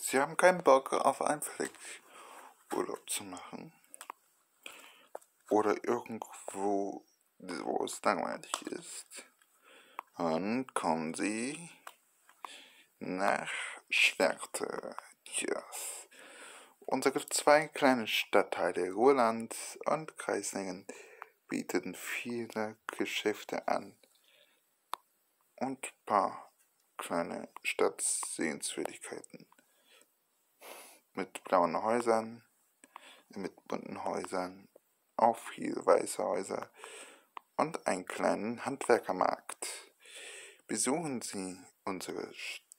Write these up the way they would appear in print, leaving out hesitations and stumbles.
Sie haben keinen Bock auf einen Fleck-Urlaub zu machen oder irgendwo, wo es langweilig ist, dann kommen Sie nach Schwerte. Yes. Unsere zwei kleinen Stadtteile Ruhrland und Kreislingen bieten viele Geschäfte an und ein paar kleine Stadtsehenswürdigkeiten mit blauen Häusern, mit bunten Häusern, auch viele weiße Häuser und einen kleinen Handwerkermarkt. Besuchen Sie unsere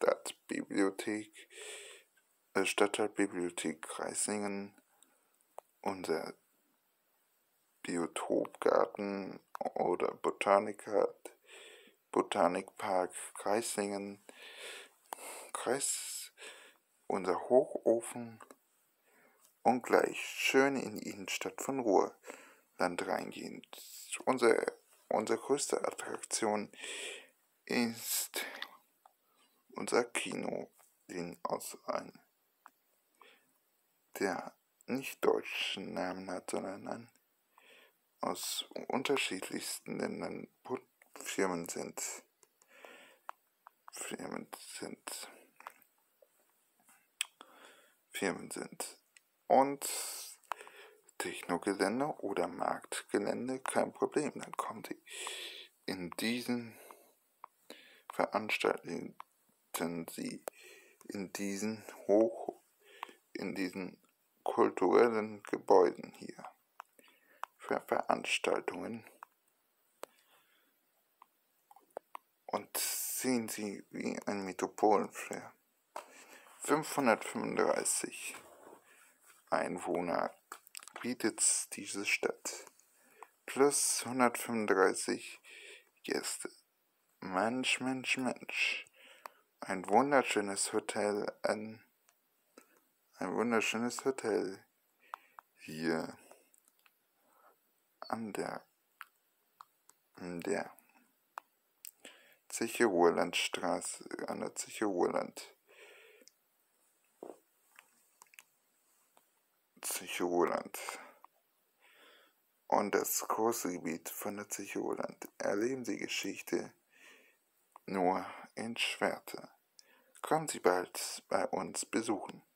Stadtteilbibliothek Kreislingen, unser Biotopgarten oder Botanikpark Kreislingen, unser Hochofen und gleich schön in die Innenstadt von Ruhrland reingehen. Unsere größte Attraktion ist unser Kino, der nicht deutschen Namen hat, sondern aus unterschiedlichsten Ländern Firmen sind. Und Technogelände oder Marktgelände, kein Problem. Dann kommen Sie in diesen Veranstaltungen, in diesen kulturellen Gebäuden hier für Veranstaltungen und sehen Sie wie ein Metropolenflair. 535 Einwohner bietet diese Stadt, plus 135 Gäste. Mensch, Mensch, Mensch. Ein wunderschönes Hotel hier an der Zeche-Ruhrland-Straße, an der Zeche-Ruhrland. Und das große Gebiet von der Zeche-Ruhrland. Erleben Sie Geschichte nur in Schwerte. Kommen Sie bald bei uns besuchen.